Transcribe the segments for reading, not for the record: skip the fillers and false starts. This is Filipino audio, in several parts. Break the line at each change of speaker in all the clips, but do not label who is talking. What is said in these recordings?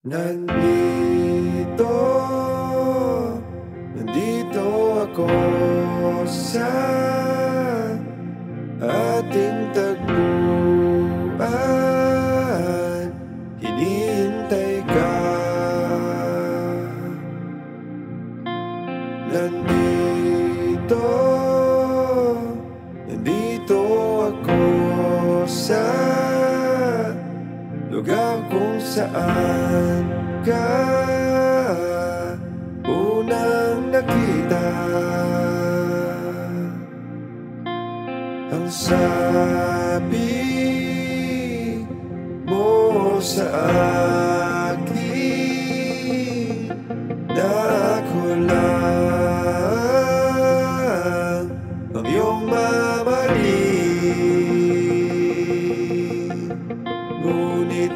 Nandito, nandito ako sa ating tagpuan. Hinihintay ka. Nandito, nandito ako sa lugar kung saan ka unang nakita. Ang sabi mo sa akin na ako lang ang iyong mamahalin. Ngunit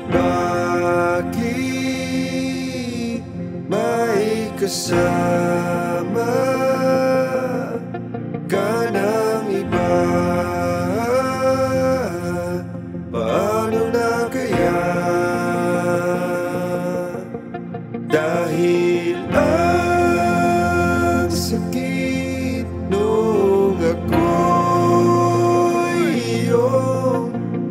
bakit may kasama ka ng iba? Paano na kaya? Dahil ang sakit nung ako'y iyong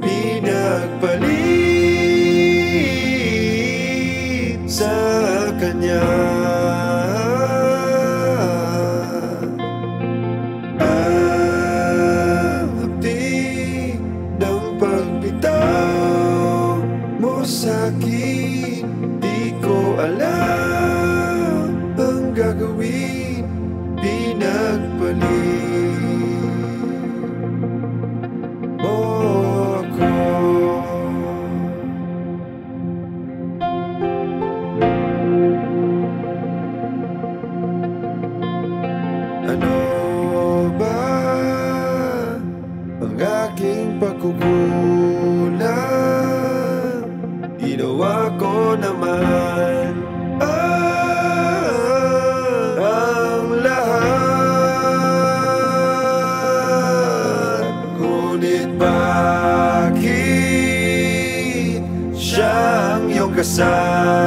pinagpalit sa kanya. Ang hapdi ng pagbitaw mo sa'kin, di ko alam ang gagawin. Pinagpalit mo ako. Ano ba ang aking pagkukulang? Ginawa ko naman ang lahat. Ngunit bakit siyang iyong kasama?